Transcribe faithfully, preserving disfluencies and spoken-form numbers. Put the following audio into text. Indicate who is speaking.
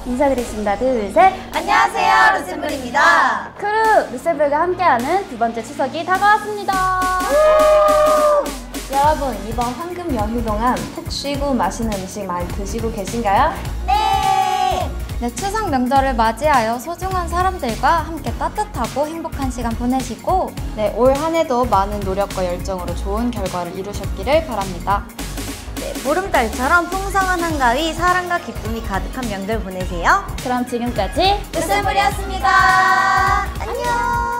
Speaker 1: 인사드리겠습니다. 둘, 셋.
Speaker 2: 안녕하세요, 루셈블입니다.
Speaker 1: 크루 루셈블과 함께하는 두 번째 추석이 다가왔습니다. 여러분, 이번 황금 연휴 동안 푹 쉬고 맛있는 음식 많이 드시고 계신가요?
Speaker 2: 네!
Speaker 3: 네, 추석 명절을 맞이하여 소중한 사람들과 함께 따뜻하고 행복한 시간 보내시고
Speaker 4: 네, 올 한 해도 많은 노력과 열정으로 좋은 결과를 이루셨기를 바랍니다.
Speaker 2: 네, 보름달처럼 풍성한 한가위, 사랑과 기쁨이 가득한 명절 보내세요.
Speaker 1: 그럼 지금까지
Speaker 2: 루셈블이었습니다. 안녕!